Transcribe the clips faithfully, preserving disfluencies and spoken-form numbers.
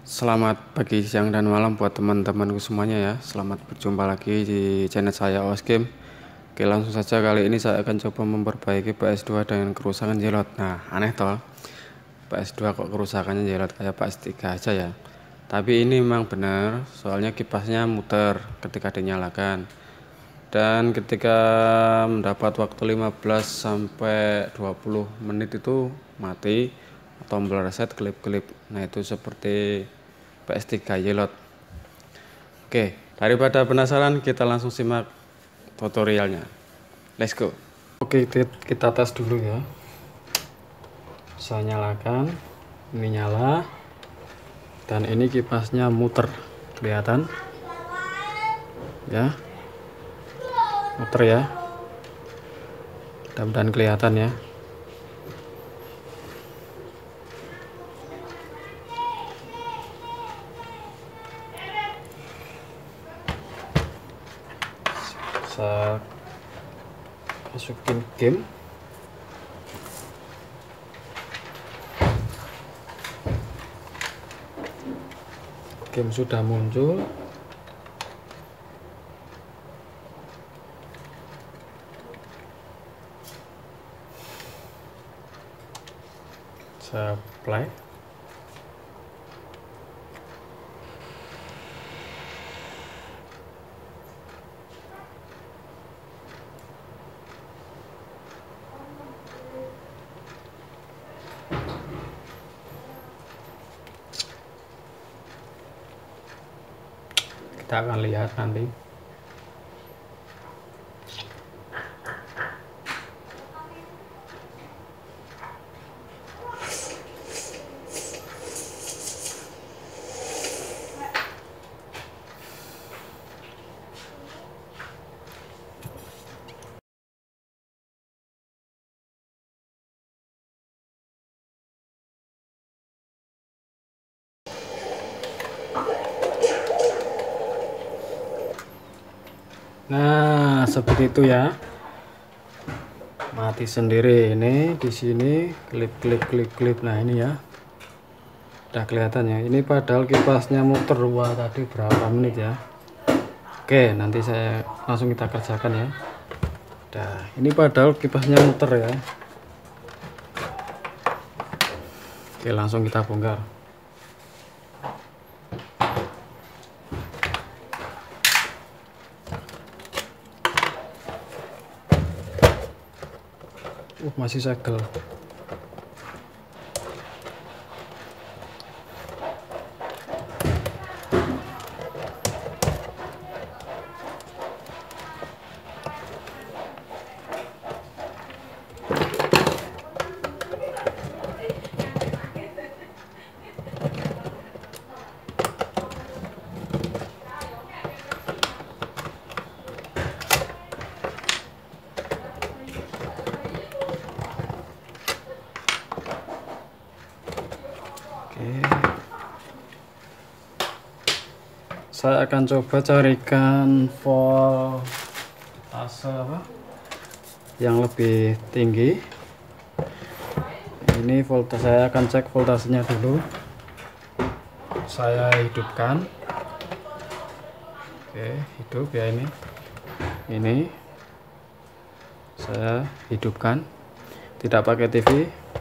Selamat pagi, siang, dan malam buat teman-temanku semuanya ya. Selamat berjumpa lagi di channel saya Awas Game. Oke, langsung saja kali ini saya akan coba memperbaiki P S dua dengan kerusakan jelot. Nah, aneh toh, P S dua kok kerusakannya jelot kayak P S tiga aja ya. Tapi ini memang benar, soalnya kipasnya muter ketika dinyalakan. Dan ketika mendapat waktu lima belas sampai dua puluh menit itu mati tombol reset kelip-kelip. Nah, itu seperti P S tiga Yelot. Oke, daripada penasaran, kita langsung simak tutorialnya. Let's go. Oke, kita tes dulu ya. Saya nyalakan, ini nyala, dan ini kipasnya muter, kelihatan ya, muter ya, mudah-mudahan kelihatan ya. Saya masukin game. Game sudah muncul. Saya play. Kita akan lihat nanti. Nah, seperti itu ya. Mati sendiri ini di sini, klip klip klip klip. Nah, ini ya. Udah kelihatan ya. Ini padahal kipasnya muter. Wah, tadi berapa menit ya. Oke, nanti saya langsung kita kerjakan ya. Nah, ini padahal kipasnya muter ya. Oke, langsung kita bongkar. Uh, masih segel. Saya akan coba carikan voltase apa yang lebih tinggi. Ini voltase, saya akan cek voltasenya dulu. Saya hidupkan. Oke, hidup ya ini. Ini saya hidupkan. Tidak pakai T V.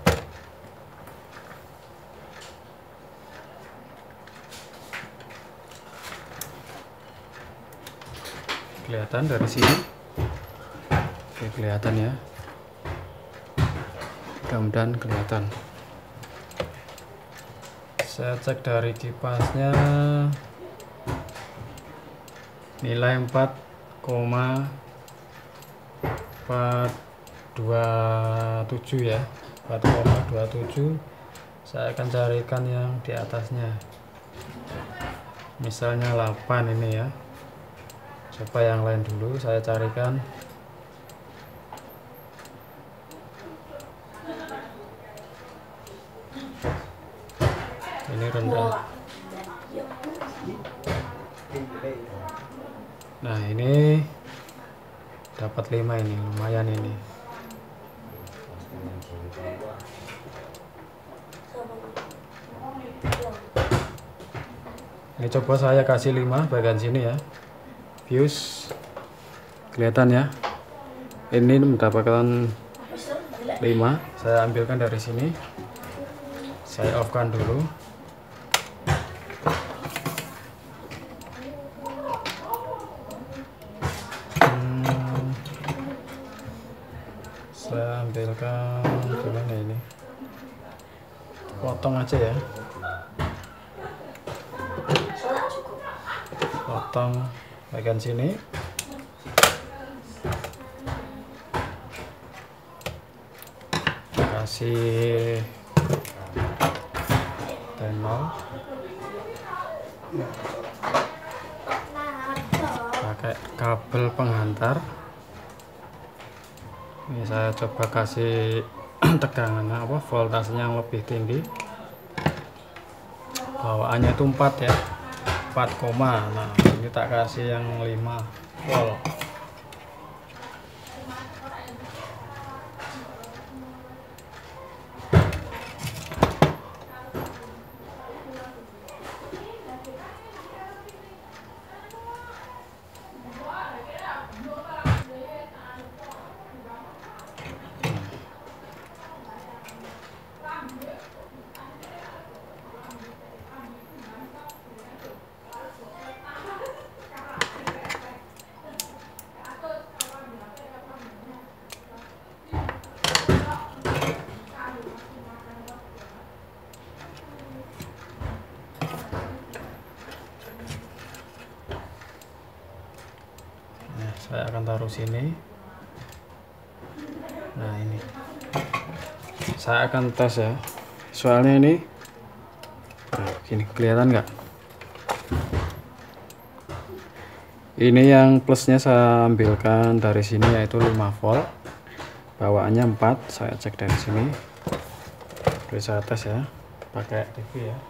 Kelihatan dari sini. Oke, kelihatan ya, mudah-mudahan kelihatan. Saya cek dari kipasnya nilai empat koma empat dua tujuh ya, empat koma dua tujuh. Saya akan carikan yang di atasnya, misalnya delapan ini ya. Coba yang lain dulu saya carikan. Ini rendah. Nah, ini dapat lima, ini lumayan ini. Ini coba saya kasih lima bagian sini ya. Fuse kelihatan ya. Ini mendapatkan lima. Saya ambilkan dari sini. Saya off kan dulu. Hmm, saya ambilkan gimana ini? Potong aja ya. Potong bagian sini. Kasih tenol. Pakai kabel penghantar. Ini saya coba kasih tegangan apa voltasenya yang lebih tinggi. Bawaannya itu empat ya. empat, nah ini tak kasih yang lima volt. Saya akan taruh sini. Nah ini saya akan tes ya, soalnya ini nah, gini kelihatan nggak, ini yang plusnya saya ambilkan dari sini yaitu lima volt, bawaannya empat. Saya cek dari sini. Terus saya tes ya pakai T V ya.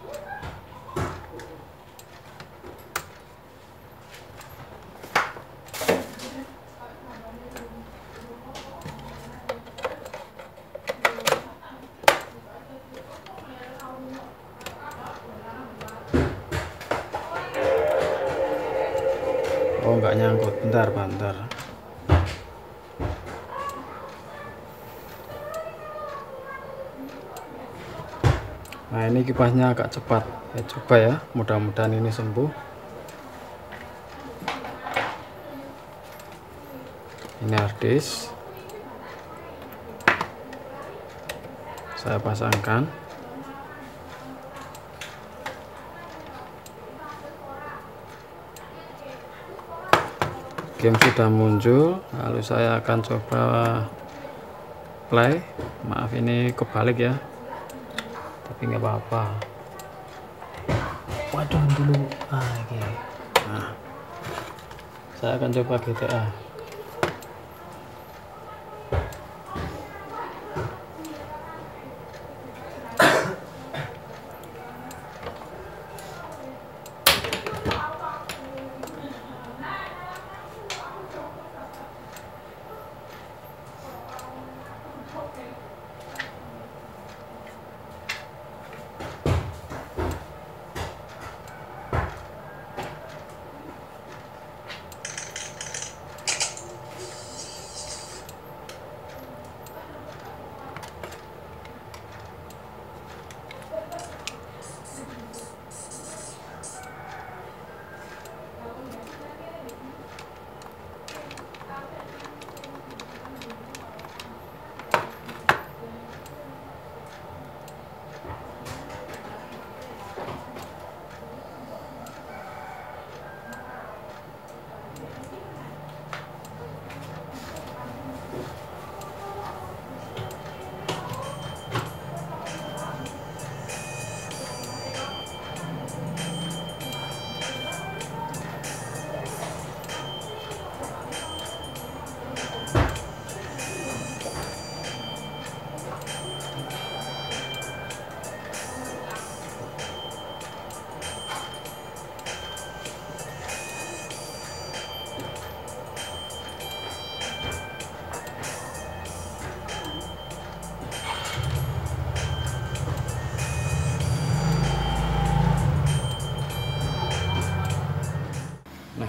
Oh nggak nyangkut, bentar bentar. Nah ini kipasnya agak cepat ya, coba ya, mudah-mudahan ini sembuh. Ini harddisk saya pasangkan. Game sudah muncul, lalu saya akan coba play. Maaf ini kebalik ya, tapi nggak apa-apa. Waduh dulu, ah ini. Nah, saya akan coba G T A.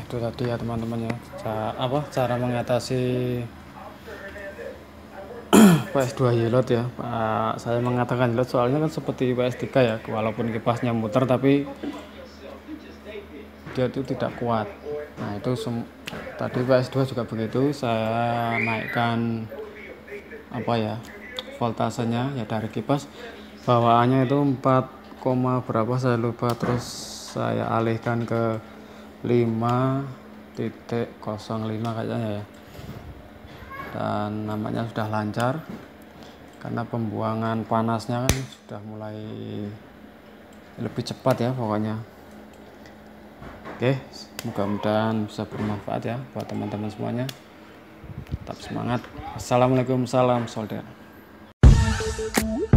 itu tadi ya teman-teman ya, cara, apa cara mengatasi P S dua Yelot ya. Pak, saya mengatakan Yelot soalnya kan seperti P S tiga ya, walaupun kipasnya muter tapi dia itu tidak kuat. Nah itu tadi P S dua juga begitu, saya naikkan apa ya voltasenya ya dari kipas, bawaannya itu empat, berapa saya lupa, terus saya alihkan ke lima titik nol lima kayaknya ya, dan namanya sudah lancar karena pembuangan panasnya kan sudah mulai lebih cepat ya pokoknya. Oke, mudah-mudahan bisa bermanfaat ya buat teman-teman semuanya. Tetap semangat. Assalamualaikum, salam solder.